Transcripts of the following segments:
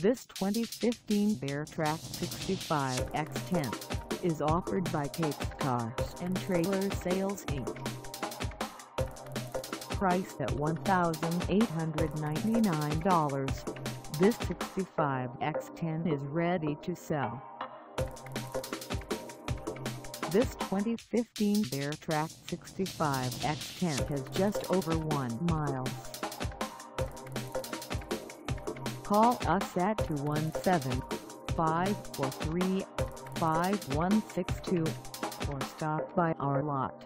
This 2015 Fairtrack 65X10 is offered by Cape Cars and Trailer Sales Inc. Priced at $1,899, this 65X10 is ready to sell. This 2015 Fairtrack 65X10 has just over 1 mile. Call us at 217-543-5162 or stop by our lot.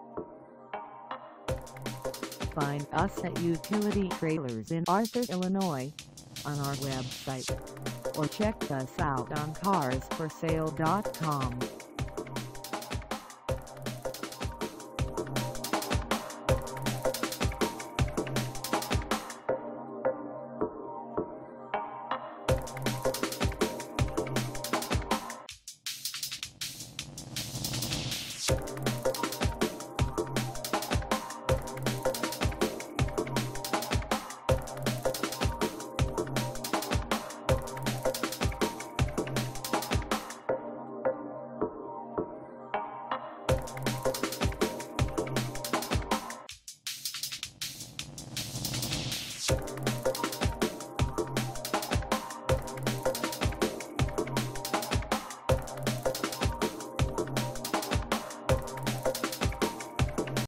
Find us at Utility Trailers in Arthur, Illinois, on our website, or check us out on carsforsale.com.